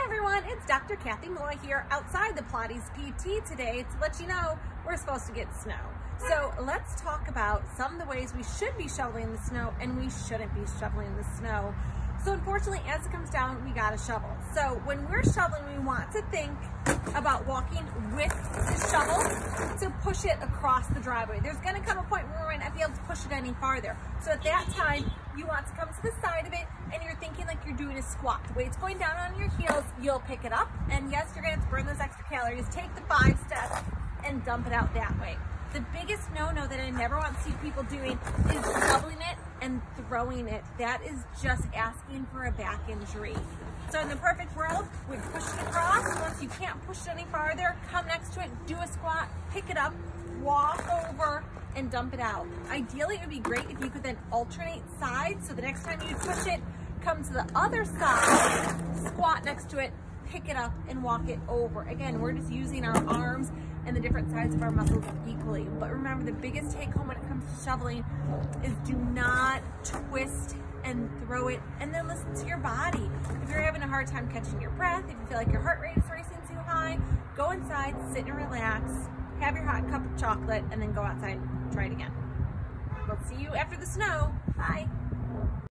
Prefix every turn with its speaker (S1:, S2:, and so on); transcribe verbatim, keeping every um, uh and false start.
S1: everyone, it's Doctor Cathy here outside the Pilates P T today to let you know we're supposed to get snow. So let's talk about some of the ways we should be shoveling the snow and we shouldn't be shoveling the snow. So unfortunately, as it comes down, we gotta shovel. So when we're shoveling, we want to think about walking with the shovel to push it across the driveway. There's gonna come a point where we might not be able to push it any farther. So at that time, you want to come to the side of it and you're thinking like you're doing a squat. The way it's going down on your heels, you'll pick it up. And yes, you're gonna have to burn those extra calories. Take the five steps and dump it out that way. The biggest no-no that I never want to see people doing is shoveling it and throwing it. That is just asking for a back injury. So in the perfect world, we push it across. Once you can't push it any farther, come next to it, do a squat, pick it up, walk over, and dump it out. Ideally, it would be great if you could then alternate sides. So the next time you push it, come to the other side, squat next to it, pick it up, and walk it over. Again, we're just using our arms and the different sides of our muscles equally. But remember, the biggest take home when it comes to shoveling is do not twist and throw it, and then listen to your body. If you're having a hard time catching your breath, if you feel like your heart rate is racing too high, go inside, sit and relax, have your hot cup of chocolate, and then go outside and try it again. We'll see you after the snow. Bye.